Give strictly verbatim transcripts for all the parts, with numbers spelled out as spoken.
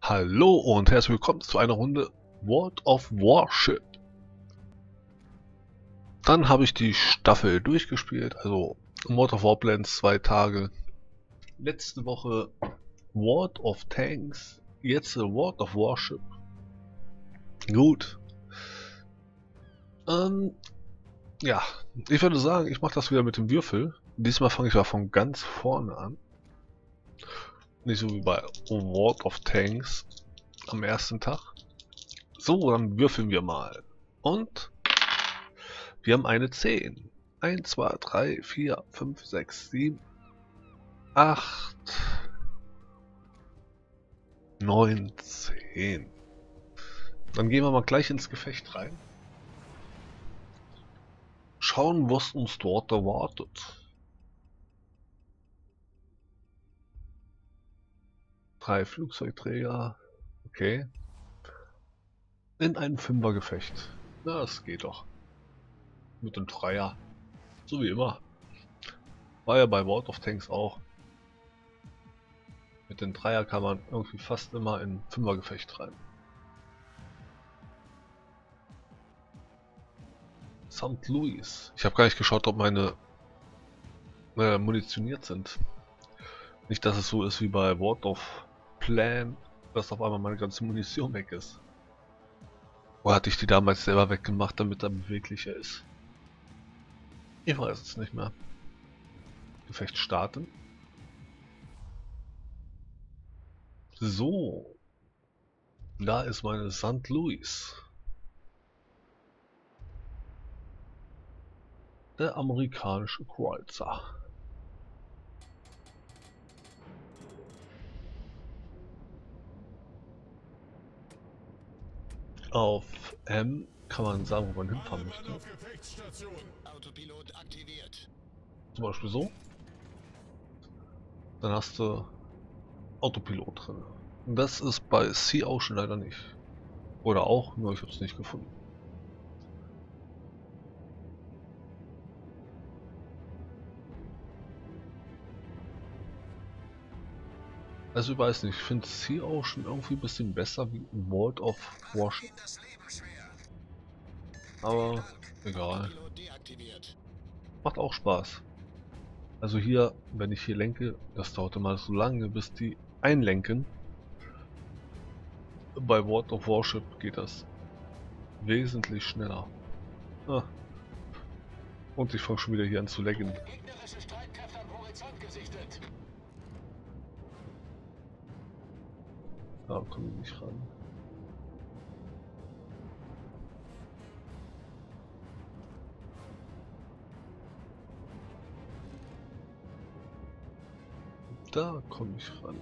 Hallo und herzlich willkommen zu einer Runde World of Warship. Dann habe ich die Staffel durchgespielt, also World of Warplanes zwei Tage. Letzte Woche World of Tanks, jetzt World of Warship. Gut. Ähm, ja, ich würde sagen, ich mache das wieder mit dem Würfel. Diesmal fange ich mal von ganz vorne an. Nicht so wie bei World of Tanks am ersten Tag. So, dann würfeln wir mal. Und wir haben eine zehn. eins, zwei, drei, vier, fünf, sechs, sieben, acht, neun, zehn. Dann gehen wir mal gleich ins Gefecht rein. Schauen, was uns dort erwartet. Drei Flugzeugträger. Okay. In einem Fünfergefecht. Na, das geht doch. Mit dem Dreier. So wie immer. War ja bei World of Tanks auch. Mit dem Dreier kann man irgendwie fast immer in Fünfergefecht rein. Sankt Louis. Ich habe gar nicht geschaut, ob meine äh, munitioniert sind. Nicht, dass es so ist wie bei World of Plan, dass auf einmal meine ganze Munition weg ist. Oder hatte ich die damals selber weggemacht, damit er beweglicher ist? Ich weiß es nicht mehr. Gefecht starten. So. Da ist meine Sankt Louis. Der amerikanische Kreuzer. Auf M kann man sagen, wo man hinfahren möchte. Autopilot aktiviert. Zum Beispiel so. Dann hast du Autopilot drin. Das ist bei Sea Ocean leider nicht. Oder auch, nur ich habe es nicht gefunden. Also ich weiß nicht, ich finde Sea Ocean irgendwie ein bisschen besser wie World of Warship. Aber egal. Macht auch Spaß. Also hier, wenn ich hier lenke, das dauert immer so lange, bis die einlenken. Bei World of Warship geht das wesentlich schneller. Ah. Und ich fange schon wieder hier an zu laggen. Da komme ich nicht ran. Da komme ich ran.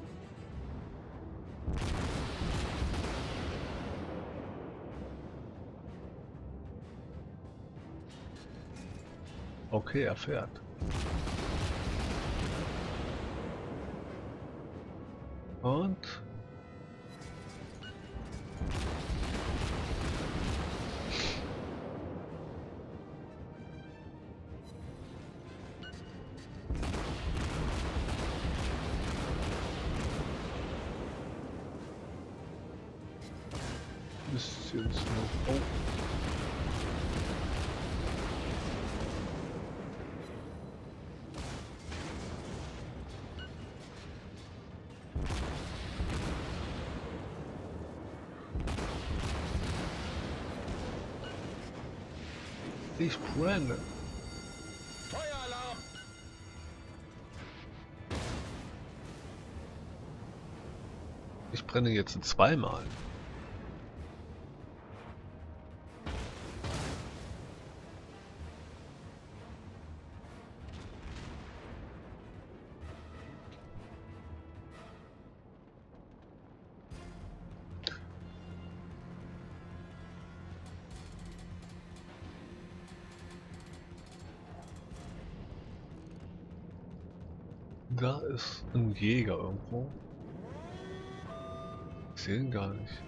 Okay, er fährt. Und bisschen Smoke. Oh. Ich brenne. Feueralarm! Ich brenne jetzt zweimal. Da ist ein Jäger irgendwo. Ich sehe ihn gar nicht.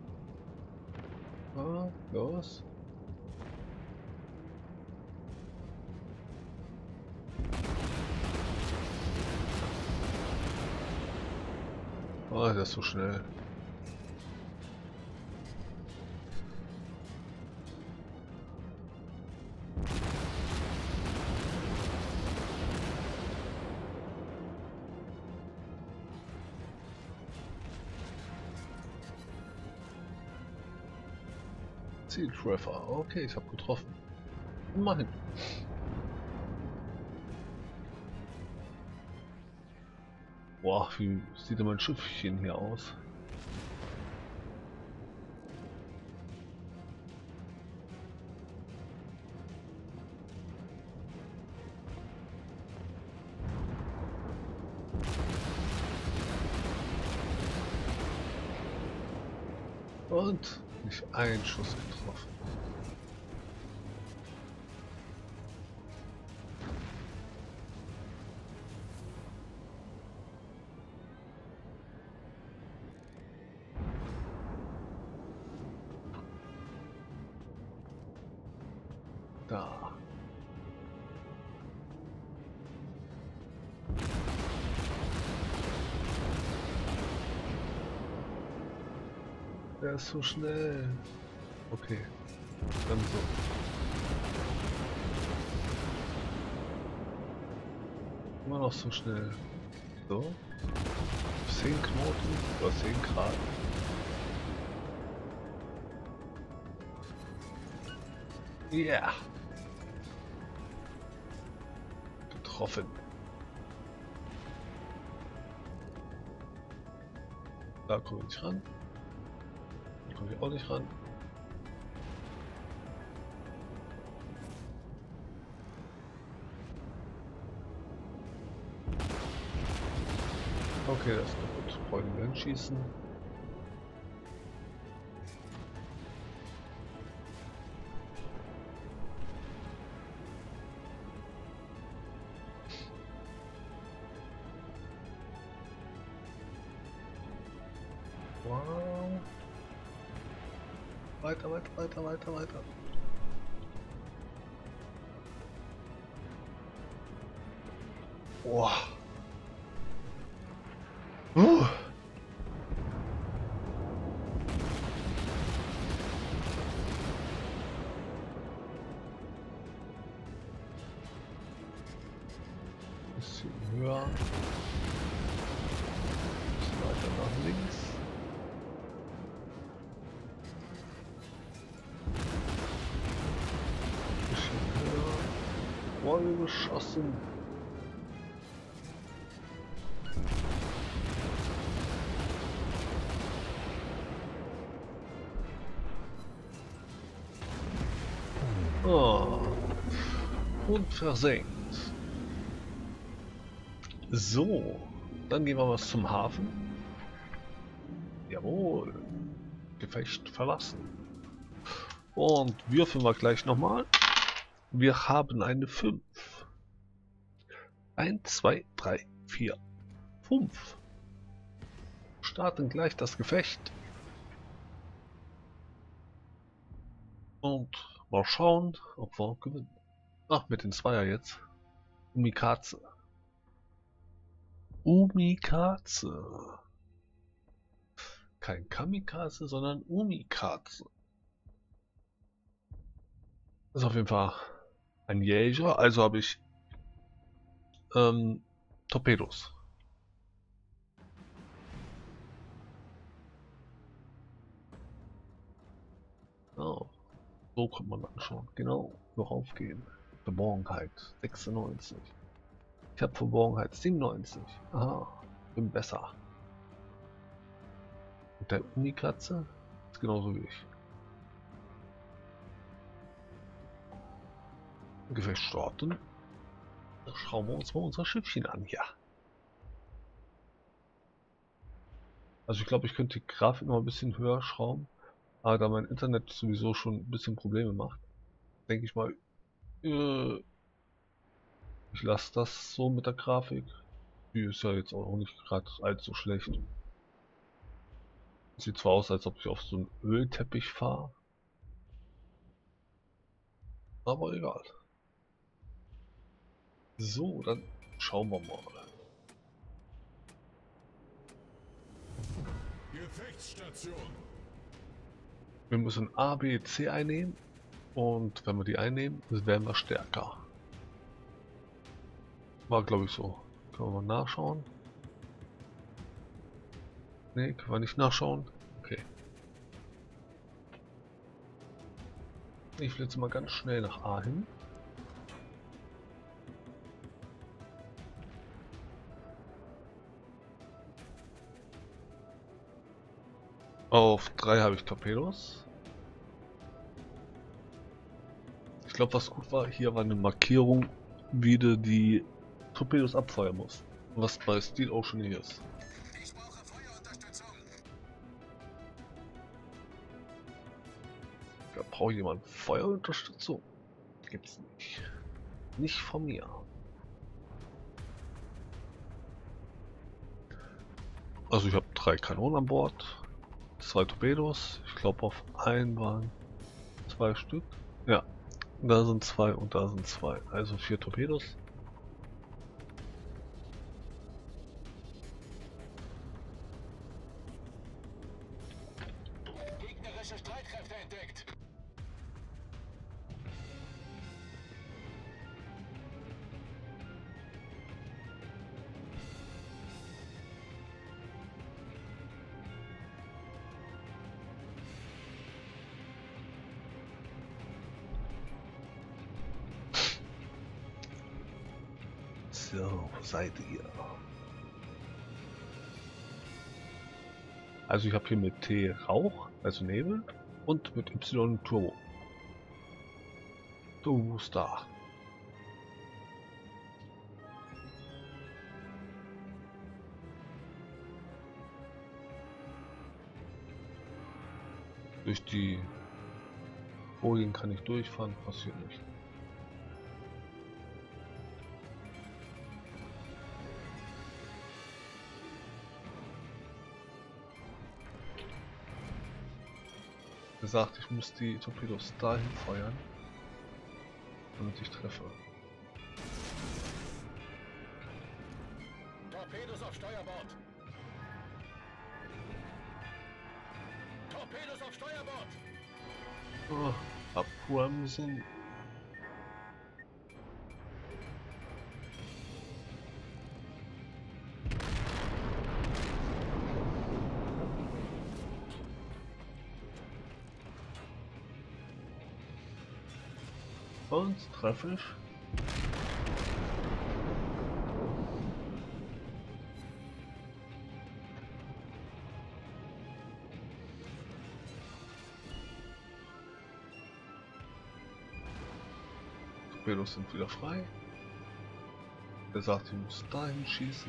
Ah, los. Oh, das ist so schnell. Zieltreffer. Okay, ich habe getroffen. Immerhin. Boah, wie sieht denn mein Schiffchen hier aus? Und nicht ein Schuss getroffen. Da. Der ist so schnell. Okay. Dann so. Immer noch so schnell. So. zehn Knoten oder zehn Grad. Ja. Yeah. Getroffen. Da komme ich nicht ran. Da komme ich auch nicht ran. Okay, das ist kaputt. Freunde werden schießen. Wow. Weiter, weiter, weiter, weiter, weiter. Wow. Uh. Bisschen höher. Bisschen weiter nach links. Bisschen höher. Voll geschossen. Oh. Und versenkt. So, dann gehen wir was zum Hafen. Jawohl. Gefecht verlassen. Und würfeln wir gleich nochmal. Wir haben eine fünf. eins, zwei, drei, vier, fünf. Starten gleich das Gefecht. Und mal schauen, ob wir gewinnen. Ach, mit den Zweier jetzt. Umikaze. Umikaze. Kein Kamikaze, sondern Umikaze. Das ist auf jeden Fall ein Jäger, also habe ich ähm, Torpedos. Oh, so kommt man dann schon. Genau, worauf gehen. Verborgenheit sechsundneunzig. Ich habe Verborgenheit siebenundneunzig. Aha, bin besser. Und der Unikatze ist genauso wie ich. Gefecht starten. Da schauen wir uns mal unser Schiffchen an hier. Also ich glaube, ich könnte die Grafik noch ein bisschen höher schrauben. Aber da mein Internet sowieso schon ein bisschen Probleme macht, denke ich mal, äh, ich lasse das so mit der Grafik. Die ist ja jetzt auch nicht gerade allzu schlecht. Sieht zwar aus, als ob ich auf so einen Ölteppich fahre, aber egal. So, dann schauen wir mal. Gefechtsstation. Wir müssen A, B, C einnehmen. Und wenn wir die einnehmen, werden wir stärker. War glaube ich so. Können wir mal nachschauen. Ne, können wir nicht nachschauen. Okay. Ich will jetzt mal ganz schnell nach A hin. Auf drei habe ich Torpedos. Ich glaube, was gut war, hier war eine Markierung, wie du die Torpedos abfeuern musst. Was bei Steel Ocean hier ist. Ich brauche Feuerunterstützung. Da braucht jemand Feuerunterstützung. Gibt's nicht. Nicht von mir. Also ich habe drei Kanonen an Bord. Zwei Torpedos. Ich glaube auf einen waren zwei Stück. Ja. Da sind zwei und da sind zwei. Also vier Torpedos. Gegnerische Streitkräfte entdeckt. So, wo seid ihr? Also ich habe hier mit T Rauch, also Nebel, und mit Y Turbo. Du Star. Durch die Folien kann ich durchfahren, passiert nicht. Gesagt, ich muss die Torpedos dahin feuern, damit ich treffe. Torpedos auf Steuerbord. Torpedos auf Steuerbord. Oh, abbremsen. Und treffe ich. Torpedos sind wieder frei. Er sagt, ich muss dahin schießen.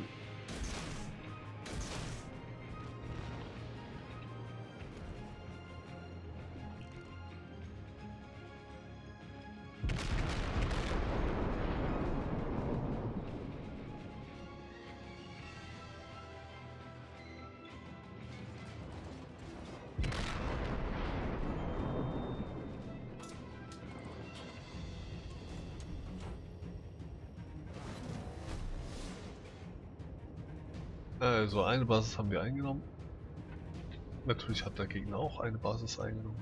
Also eine Basis haben wir eingenommen. Natürlich hat der Gegner auch eine Basis eingenommen.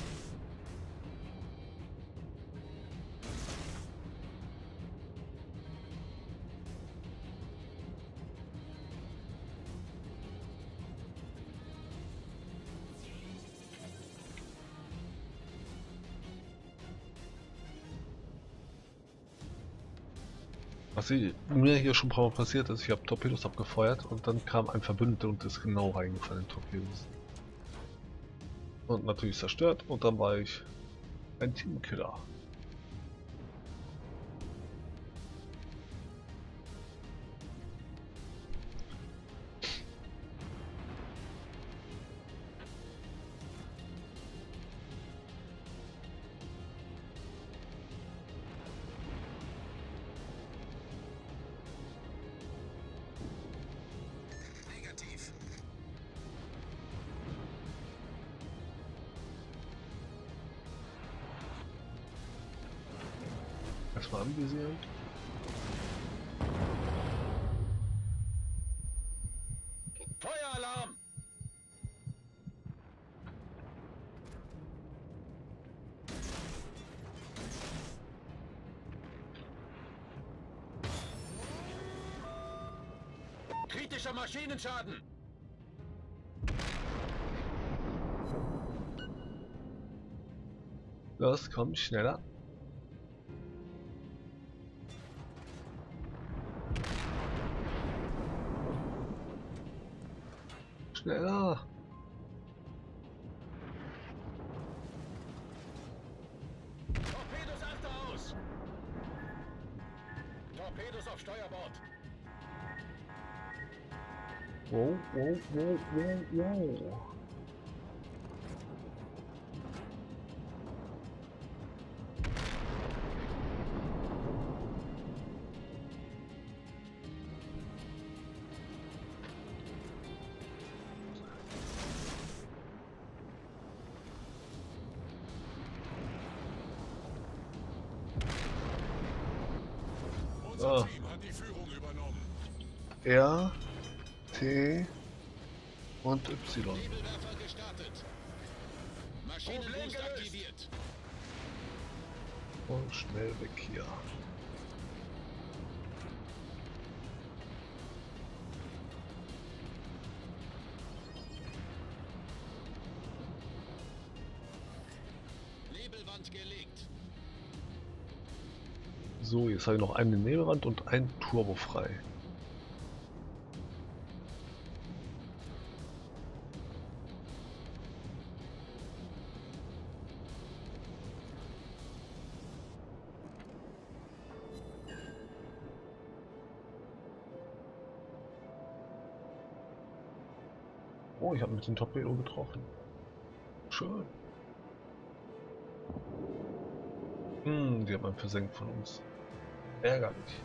Was mir hier schon ein paar Mal passiert ist, ich habe Torpedos abgefeuert und dann kam ein Verbündeter und ist genau reingefallen in Torpedos. Und natürlich zerstört und dann war ich ein Teamkiller. Erstmal anvisieren. Feueralarm! Kritischer Maschinenschaden. Los, komm, schneller. Schneller. Torpedos achter aus. Torpedos auf Steuerbord. Wow, wow, wow, wow, wow. Unser Ah. Team hat die Führung übernommen. R, T und Y. Nebelwerfer gestartet. Maschinenboost aktiviert. Und schnell weg hier. Nebelwand gelegt. So, jetzt habe ich noch eine Nebelwand und ein Turbo frei. Oh, ich habe mit dem Torpedo getroffen. Schön. Hm, die haben einen versenkt von uns. Ärgerlich.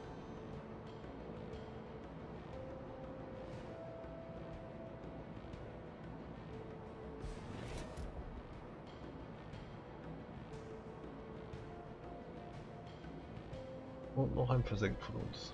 Und noch ein versenkt von uns.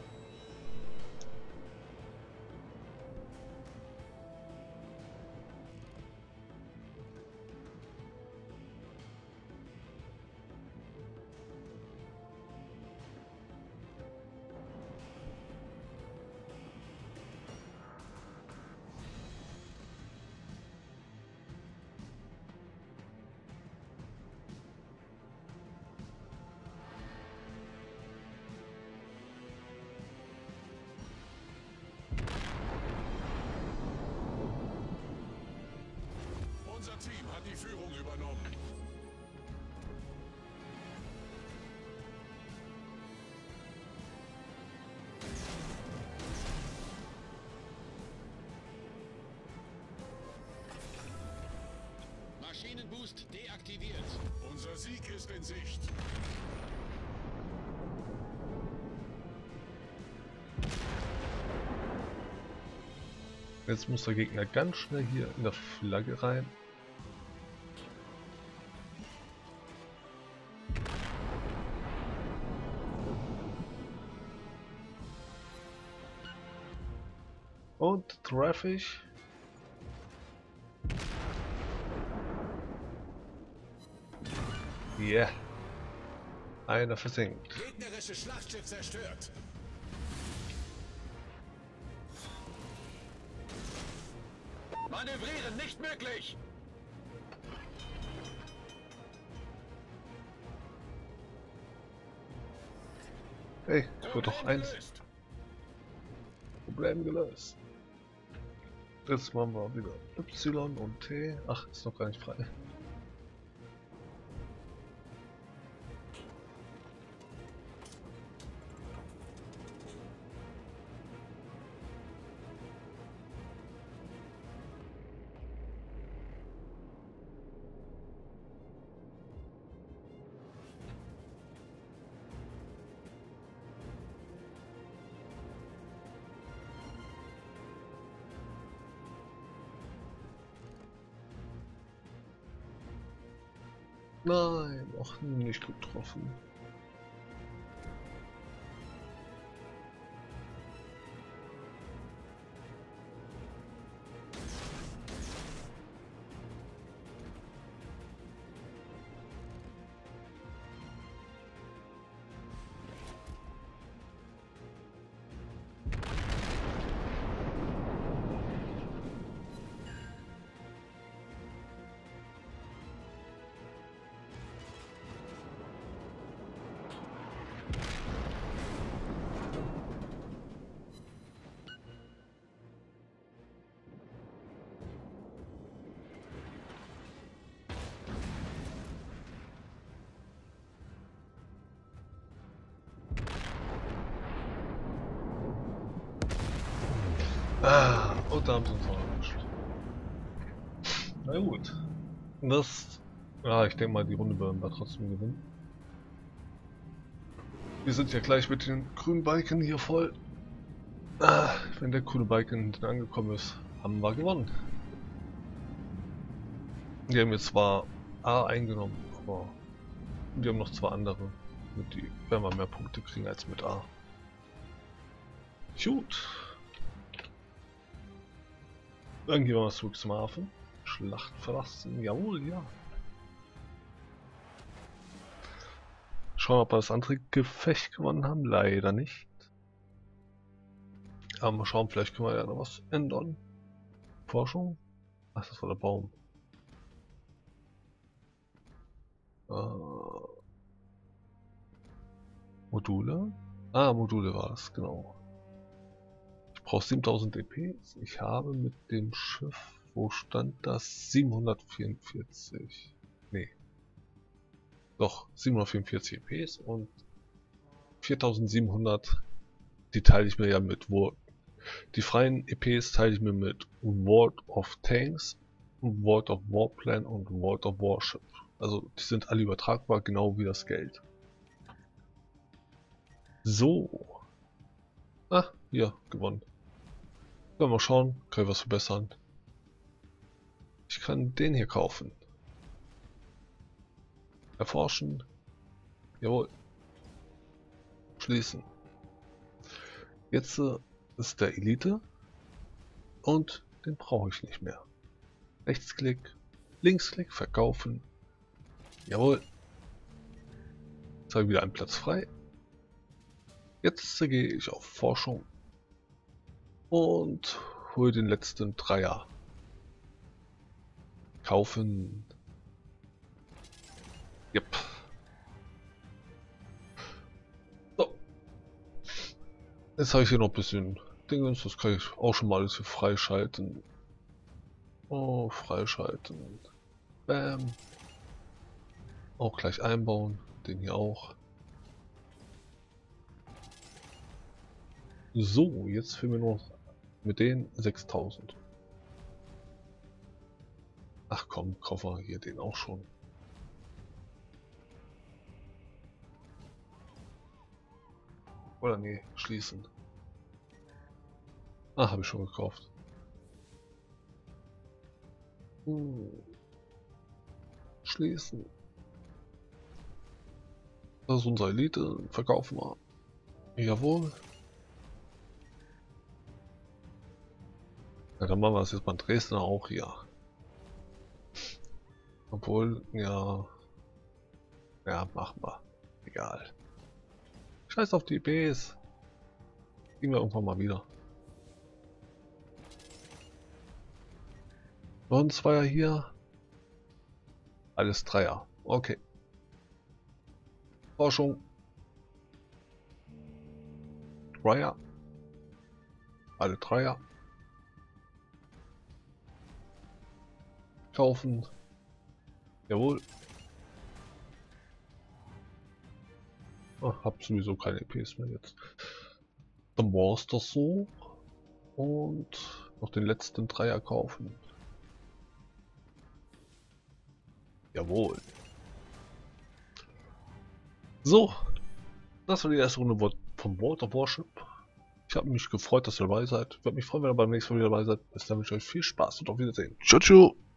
Unser Team hat die Führung übernommen. Maschinenboost deaktiviert. Unser Sieg ist in Sicht. Jetzt muss der Gegner ganz schnell hier in der Flagge rein. Und treffe ich. Ja. Yeah. Einer versenkt. Gegnerisches Schlachtschiff zerstört. Manövrieren nicht möglich. Hey, ich wurde doch Problem eins. gelöst. Problem gelöst. Jetzt machen wir wieder Y und T. Ach, ist noch gar nicht frei. Nein, auch nicht getroffen. Ah, und da haben sie uns auch erwischt. Na gut. Das. Ja, ich denke mal, die Runde werden wir trotzdem gewinnen. Wir sind ja gleich mit den grünen Balken hier voll. Ah, wenn der grüne Balken hinten angekommen ist, haben wir gewonnen. Die haben jetzt zwar A eingenommen, aber wir haben noch zwei andere. Mit die werden wir mehr Punkte kriegen als mit A. Gut. Dann gehen wir mal zurück zum Hafen. Schlacht verlassen. Jawohl, ja. Schauen, ob wir das andere Gefecht gewonnen haben. Leider nicht. Aber mal schauen, vielleicht können wir ja noch was ändern. Forschung? Ach, das war der Baum. Äh, Module? Ah, Module war es, genau. Ich brauche siebentausend E Ps. Ich habe mit dem Schiff, wo stand das? siebenhundertvierundvierzig. Nee. Doch, siebenhundertvierundvierzig E Ps und viertausendsiebenhundert, die teile ich mir ja mit World. Die freien E Ps teile ich mir mit World of Tanks, World of Warplan und World of Warship. Also die sind alle übertragbar, genau wie das Geld. So. Ah, hier, gewonnen. Ja, mal schauen, kann ich was verbessern. Ich kann den hier kaufen. Erforschen. Jawohl. Schließen. Jetzt äh, ist der Elite. Und den brauche ich nicht mehr. Rechtsklick, Linksklick, verkaufen. Jawohl. Jetzt habe ich wieder einen Platz frei. Jetzt gehe ich auf Forschung. Und hole den letzten Dreier. Kaufen. Yep. So. Jetzt habe ich hier noch ein bisschen Dingens. Das kann ich auch schon mal alles hier freischalten. Oh, freischalten. Bam. Auch gleich einbauen. Den hier auch. So, jetzt fehlen mir nur noch mit den sechstausend. Ach komm, kaufen wir hier den auch schon. Oder nee, schließen. Ah, habe ich schon gekauft. Hm. Schließen. Das ist unser Elite. Verkaufen wir. Jawohl. Ja, dann machen wir das jetzt beim Dresdner auch hier. Obwohl, ja. Ja, machen wir. Egal. Scheiß auf die E Ps. Gehen wir irgendwann mal wieder. Noch ein Zweier hier. Alles Dreier. Okay. Forschung. Dreier. Alle Dreier. Kaufen. Jawohl. Ach, hab sowieso keine E Ps mehr jetzt. Dann war es das so. Und noch den letzten Dreier kaufen. Jawohl. So. Das war die erste Runde von World of Warship. Ich habe mich gefreut, dass ihr dabei seid. Ich würde mich freuen, wenn ihr beim nächsten Mal wieder dabei seid. Bis dann wünsche ich euch viel Spaß und auf Wiedersehen. Ciao, ciao.